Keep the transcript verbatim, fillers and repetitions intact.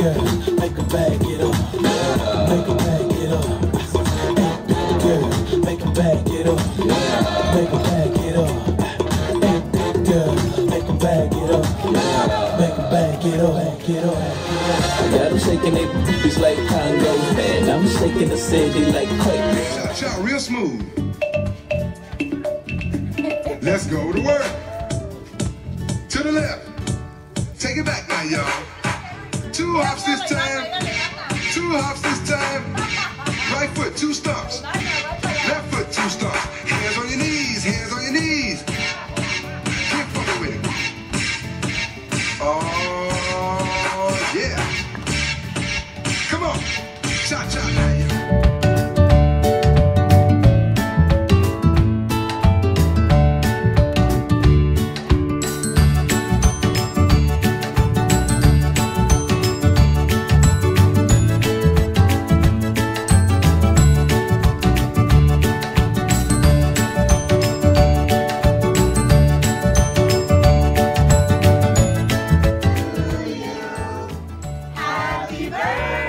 girl, make a bag it up. Make a bag it up. Big girl, make a bag it up. Make a bag it up. Big girl, make a bag it up. Make a bag it up. Bag it up. I got them shaking their booties like Congo, man. I'm shaking the city like quake. Shout, shout real smooth. Let's go to work. To the left. Take it back now, y'all. Two hops this time. Two hops this time. Right foot, two stumps. Left foot, two stumps. Hands on your knees, hands on your knees. Keep fucking with it. Oh, yeah. Come on. Cha cha now, y'all. Happy birthday.